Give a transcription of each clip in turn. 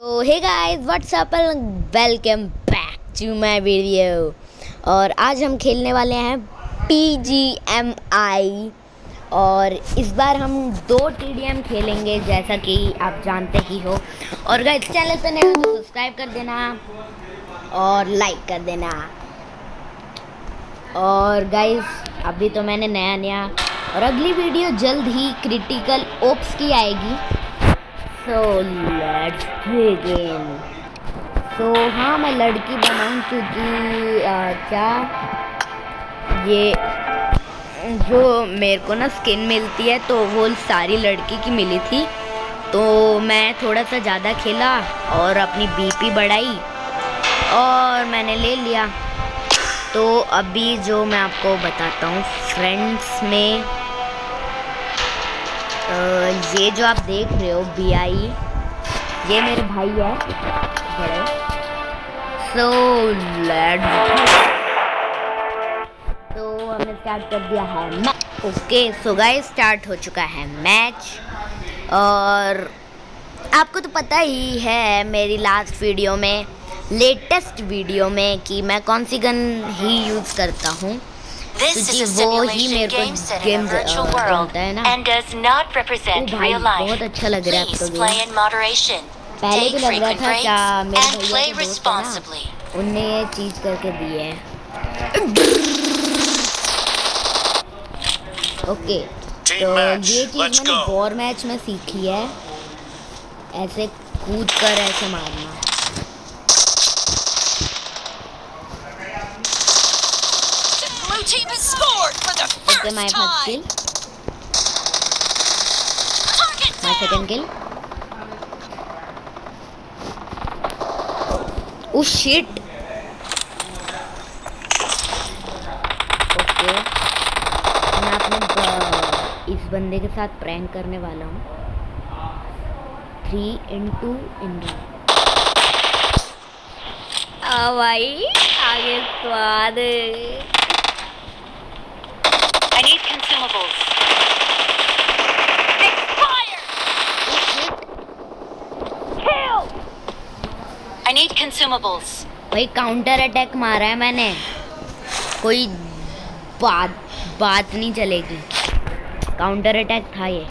तो hey guys what's up welcome back to my video. और आज हम खेलने वाले हैं PGMI और इस बार हम 2 TDM खेलेंगे जैसा कि आप जानते ही हो। और गाइस चैनल पे नए हो तो सब्सक्राइब कर देना और लाइक कर देना। और गाइस अभी तो मैंने नया और अगली वीडियो जल्द ही क्रिटिकल ओप्स की आएगी। So let's begin। तो हाँ मैं लड़की बनाऊँ क्योंकि क्या ये जो मेरे को ना स्किन मिलती है तो वो सारी लड़की की मिली थी, तो मैं थोड़ा सा ज़्यादा खेला और अपनी BP बढ़ाई और मैंने ले लिया। तो अभी जो मैं आपको बताता हूँ फ्रेंड्स में ये जो आप देख रहे हो BI, ये मेरे भाई है बड़े। सो तो हमने स्टार्ट कर दिया है match. Okay so guys start हो चुका है मैच। और आपको तो पता ही है मेरी लास्ट वीडियो में, लेटेस्ट वीडियो में कि मैं कौन सी गन ही यूज़ करता हूँ, क्योंकि वो ही मेरे को गेम बोलता है ना। भाई बहुत अच्छा लग रहा है आपको गेम। पहले भी लग रहा था क्या मेरे भैया के दोस्त है ना, उनने ये चीज़ करके दी है। ओके तो ये चीज़ मैंने वॉर मैच में सीखी है, ऐसे कूद कर ऐसे मारना। Okay, my first kill. My second kill. Oh shit. Okay. मैं अपने इस बंदे के साथ प्रैंक करने वाला हूँ। 3 into India। भाई आगे स्वाद। I need consumables. Fire! Kill! I need consumables. भाई काउंटर अटैक मारा है मैंने, कोई बात नहीं चलेगी। काउंटर अटैक था ये।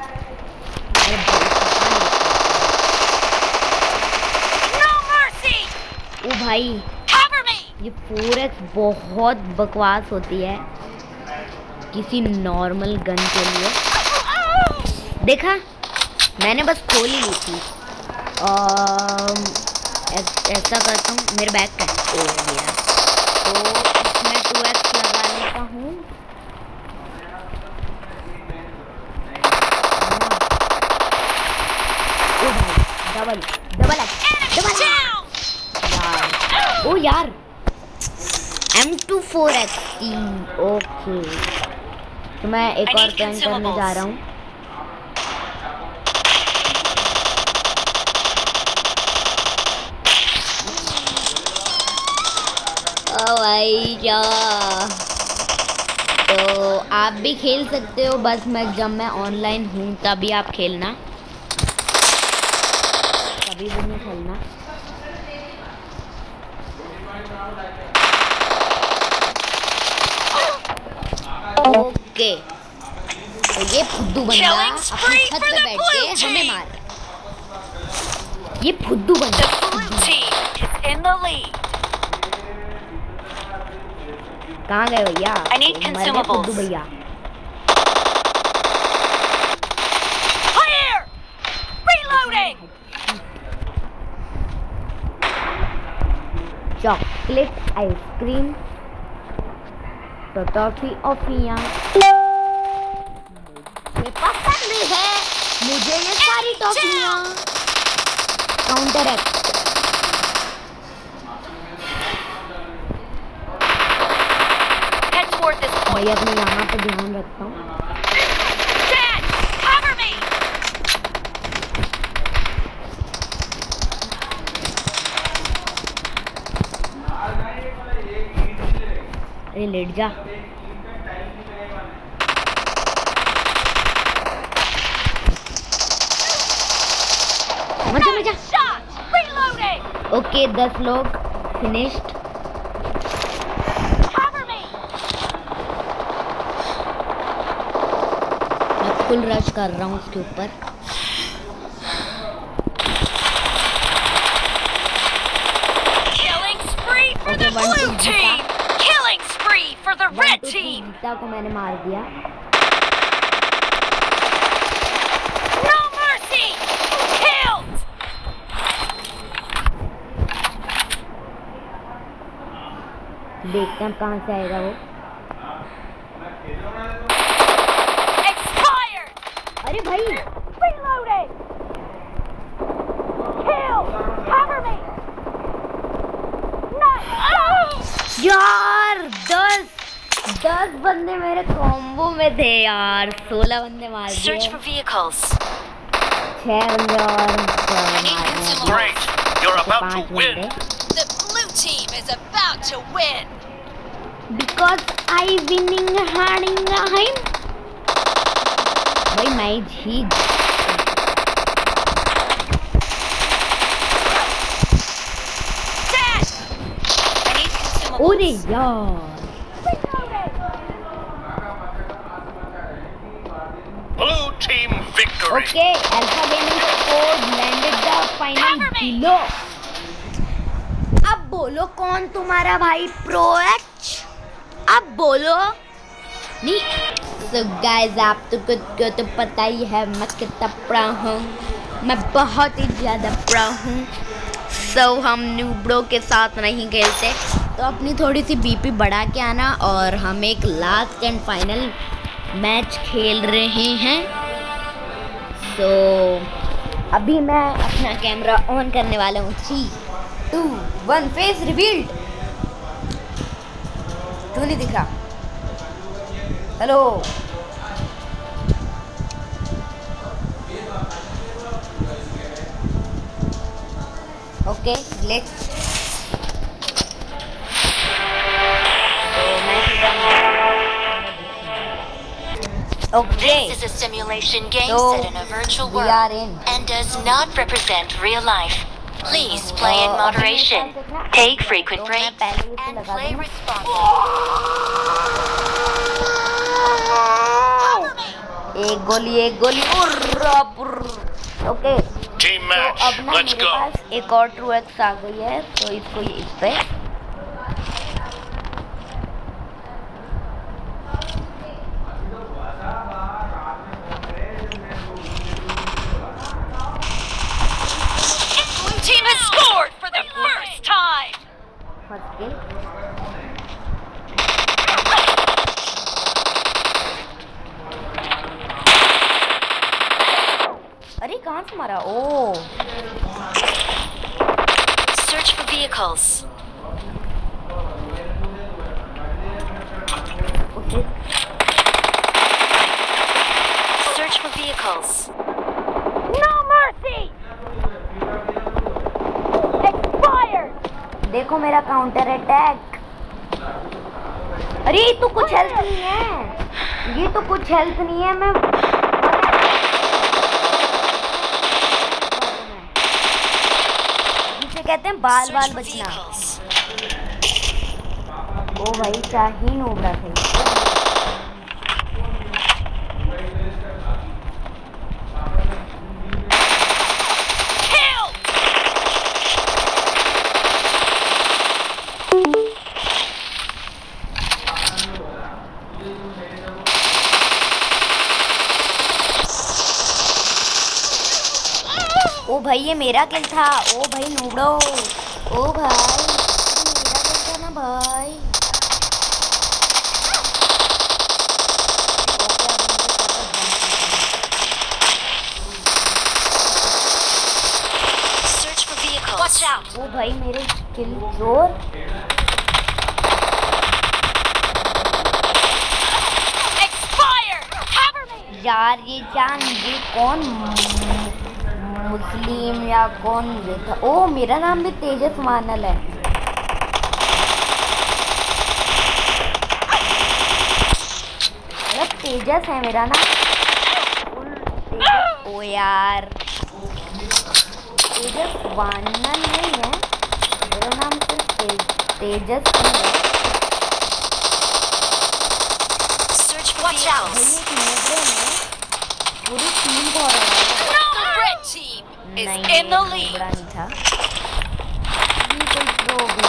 No mercy! ओ भाई Cover me! ये 4x बहुत बकवास होती है किसी नॉर्मल गन के लिए। देखा मैंने बस खोल ही ली थी। ऐसा करता हूँ, मेरे बैग का हो गया तो इसमें 2x लगा लेता हूँ। ओ भाई डबल यार। ओ यार M24X। ओके तो मैं एक और प्लान करने जा रहा हूँ। ओ भाई क्या, तो आप भी खेल सकते हो, बस जब मैं ऑनलाइन हूँ तभी आप खेलना, कभी भी नहीं खेलना। ओके तो ये फुद्दू बंदा अपनी छत पे बैठ के हमें मार रहा है। ये फुद्दू बंदा कहाँ गए भैया? फुद्दू भैया चॉकलेट आइसक्रीम तो टॉफी ऑफियाँ मुझे पसंद है, मुझे ये सारी टॉफियाँ। काउंटर एक्ट भाई अपने यहाँ पे ध्यान रखता हूँ। अरे लेट जा। मजा ओके 10 लोग फिनिश्ड। मैं फुल रश कर रहा हूँ उसके ऊपर। The blue team! Killing spree for the red team! Gita को मैंने मार दिया। No mercy! Killed! देखते हैं कहाँ से आएगा वो। Expired! अरे भाई Reloading! Kill! Cover me! यार 10 बंदे मेरे कॉम्बो में थे यार। 16 बंदे मार दिए। Search for vehicles. 6 बंदे और Great! You're about to win. The blue team is about to win. Because I winning harding him। भाई मैं जीत। Dead! I need consumables. अरे यार Blue team victory. Okay alpha gaming squad landed the final below. अब बोलो कौन तुम्हारा भाई pro है? अब बोलो नहीं। तो गाइस आप को तो पता ही है मैं कितना प्रो हूँ। मैं बहुत ही ज़्यादा प्रो हूँ। सो हम न्यूब्रो के साथ नहीं खेलते, तो अपनी थोड़ी सी बीपी बढ़ा के आना। और हम एक लास्ट एंड फाइनल मैच खेल रहे हैं। सो अभी मैं अपना कैमरा ऑन करने वाला हूँ। 3, 2, 1 फेस रिवील्ड। क्यों नहीं दिख रहा? Hello okay let's Okay. This is a simulation game So, set in a virtual we are world in. and does not represent real life. Please play in moderation, take frequent breaks, and play responsibly. एक गोली okay. Team तो match. अब ना Let's मेरे go. पास एक और true x आ गई है, तो इसको इस पे Blue team has scored for the first time. फंस के अरे कहाँ से मारा? Oh Search for vehicles. Okay Search for vehicles. No mercy. Expired. देखो मेरा काउंटर अटैक। अरे ये तो कुछ हेल्थ नहीं है, ये तो कुछ हेल्थ नहीं है। मैं जिसे कहते हैं बाल Search for बचना। vehicles. ओ भाई क्या ही नोबरा थे। Killed. ओ भाई ये मेरा किल था। ओ भाई नूबड़ो, ओ भाई मेरा किल था ना भाई। Search for vehicles. Watch out. ओ भाई मेरे किल जोर। Expired. Cover me. यार ये जान ये कौन मुस्लिम या कौन ये था? ओ मेरा नाम भी तेजस मानल है। मतलब तेजस है मेरा नाम। तेजस, ओ यार तेजस वानल नहीं है। Tejas Search for vehicles. पूरी टीम को हरा The red team is in the lead. बड़ा नहीं था ये कोई प्रो भी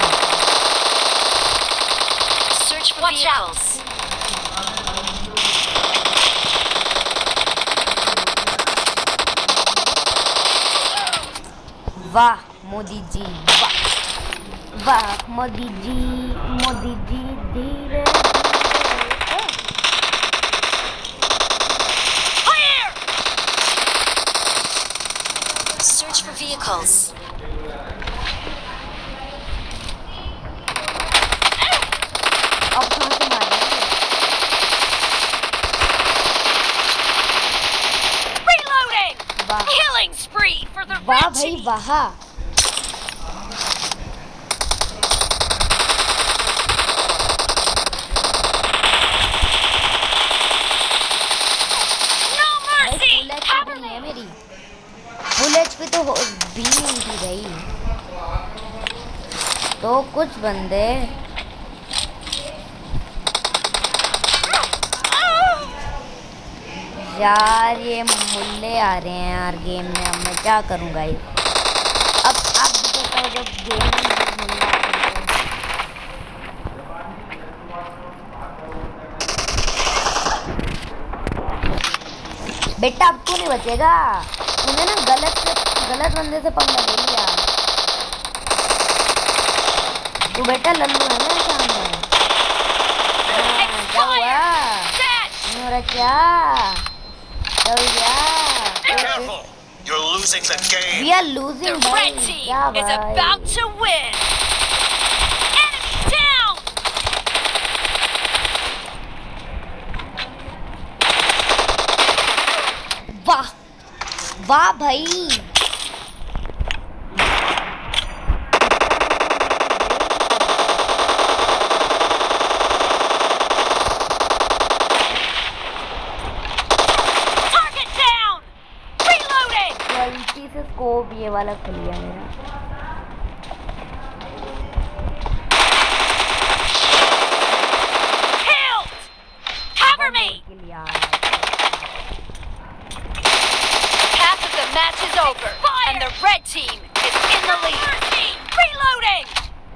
Search for vehicles. वाह मोदी जी वाह वाह मोदी जी धीरे Fire! Search for vehicles. अब कहाँ से मारेंगे Reloading! वाह Killing spree for the वाह red भाई team. वाह No mercy! Full HP Cover नहीं है me! मेरी फुल एचपी तो भी नहीं थी भाई तो कुछ बंदे यार ये मुल्ले आ रहे हैं यार गेम में अब मैं क्या करूँ गाइस अब आप भी बताओ जब गेम में मुल्ला आ रहे हैं बेटा अब तू नहीं बचेगा तूने ना गलत बंदे से पंगा ले लिया तू बेटा लल्लू है ना सामने क्या हुआ Dead! नहीं हो रहा क्या हो गया Be careful. You're losing the game. We are losing The भाई red team क्या is भाई about to win. Enemy down! वाह वाह भाई Target down! Reloading! गलती से स्कोप ये वाला खुल गया मेरा Killed! Cover me! किल यार Half of the match is over, and the red team is in the lead. Reloading!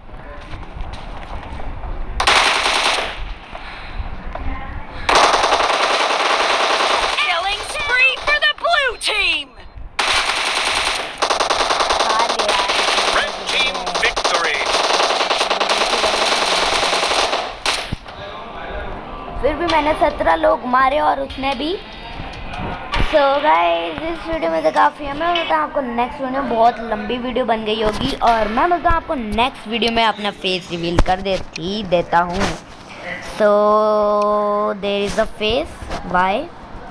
Killing spree for the blue team! हार गया Red team victory. फिर भी मैंने 17 लोग मारे और उसने भी सो गाइस इस वीडियो में तो काफ़ी है मैं बोलता हूँ आपको नेक्स्ट वीडियो में बहुत लंबी वीडियो बन गई होगी और मैं बोलता हूँ आपको नेक्स्ट वीडियो में अपना फेस रिवील कर देता हूँ so there is a face why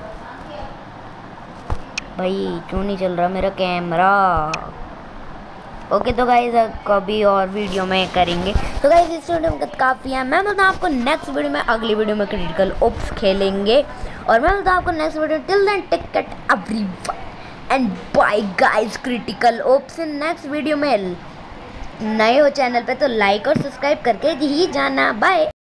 भाई क्यों नहीं चल रहा मेरा कैमरा ओके तो गाइस कभी और वीडियो में करेंगे तो गाइस इस वीडियो में काफ़ी है मैं बोलता हूँ आपको नेक्स्ट वीडियो में अगली वीडियो में क्रिटिकल ओप्स खेलेंगे और मैं बोलता हूँ आपको next video till then take care everyone and bye guys critical ops in next video में नए हो चैनल पे तो लाइक और सब्सक्राइब करके ही जाना बाय।